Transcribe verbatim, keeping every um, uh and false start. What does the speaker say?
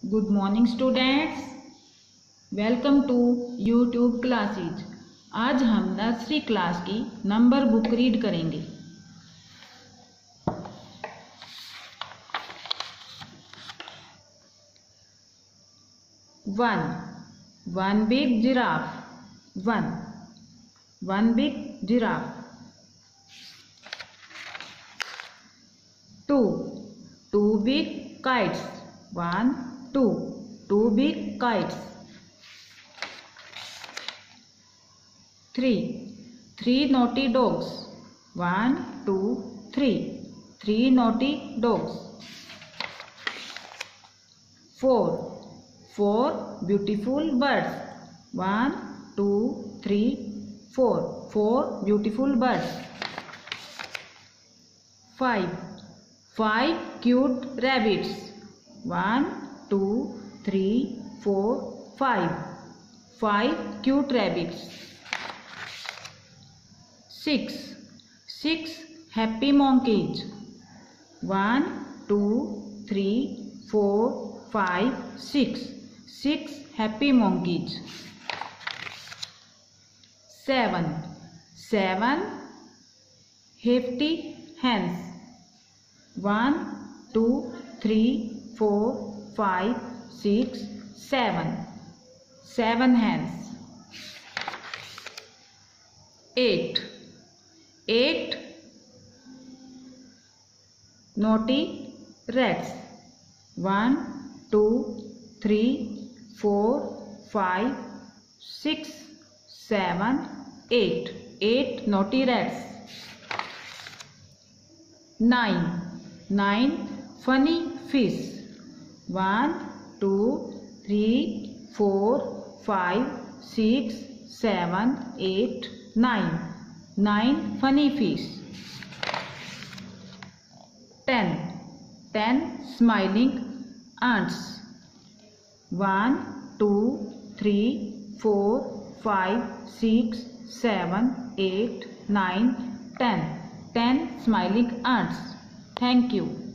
Good morning students, welcome to YouTube classes. आज हम nursery class की नंबर बुक रीड करेंगे। One one big giraffe. One one big giraffe. Two two big kites. One, two, two big kites. Three, three naughty dogs. One, two, three, three naughty dogs. Four, four beautiful birds. One, two, three, four, four beautiful birds. Five, five cute rabbits. One, two, three, four, five. Five cute rabbits. Six, six happy monkeys. One, two, three, four, five, six. Six happy monkeys. Seven, seven hefty hens. One, two, three, four, five, six, seven. Seven hens. Eight. Eight naughty rats. One, two, three, four, five, six, seven, eight. Eight naughty rats. Nine. Nine funny fish. One, two, three, four, five, six, seven, eight, nine. Nine funny fish. Ten. Ten smiling ants. One, two, three, four, five, six, seven, eight, nine, ten. Ten smiling ants. Thank you.